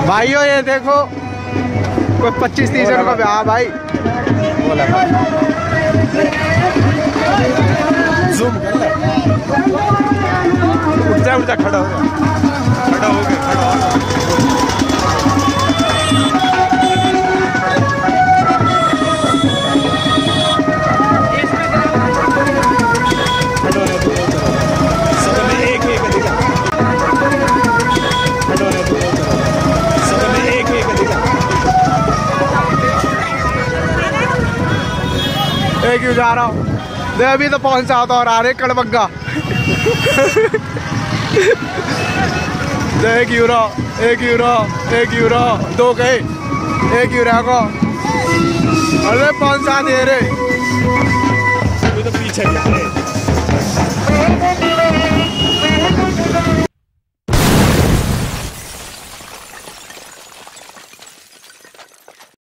भाइयों ये देखो कोई 25-30 रुपये का। हाँ भाई जूम कर ले। उठ जा खड़ा हो गया। क्यों जा रहा हूँ दे अभी तो पहुंचा था और आ रहे कड़बग्गा। दे 1 यूरो 1 यूरो 2 गए 1 यूरो को अरे 5-7 दे रहे तो पीछे